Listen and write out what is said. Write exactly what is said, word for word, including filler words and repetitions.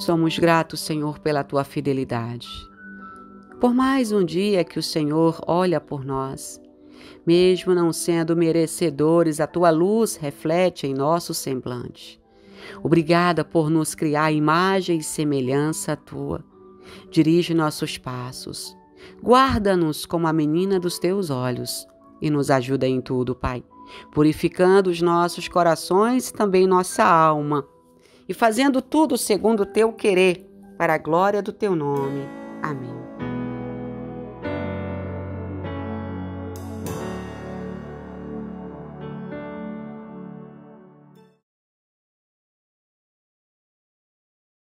Somos gratos, Senhor, pela tua fidelidade. Por mais um dia que o Senhor olha por nós, mesmo não sendo merecedores, a tua luz reflete em nosso semblante. Obrigada por nos criar imagem e semelhança tua. Dirige nossos passos. Guarda-nos como a menina dos teus olhos e nos ajuda em tudo, Pai, purificando os nossos corações e também nossa alma e fazendo tudo segundo o teu querer, para a glória do teu nome. Amém.